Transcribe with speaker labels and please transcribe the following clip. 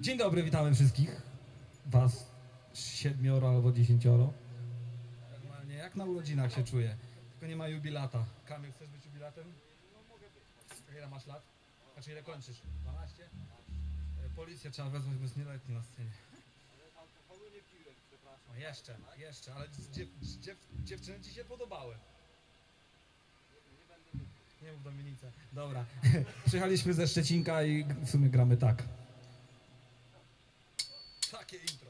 Speaker 1: Dzień dobry, witamy wszystkich. Was 7 albo 10. Normalnie jak na urodzinach się czuję. Tylko nie ma jubilata. Kamil, chcesz być jubilatem? No mogę być. Ile masz lat? Znaczy ile kończysz? 12? Policję trzeba wezwać, bo jest nieletni na scenie.
Speaker 2: Ale alkoholu nie piłem, przepraszam.
Speaker 1: No jeszcze, ale dziewczyny ci się podobały.
Speaker 2: Nie będę mówił.
Speaker 1: Nie mów Dominica. Dobra. Przyjechaliśmy ze Szczecinka i w sumie gramy tak. Takie intro.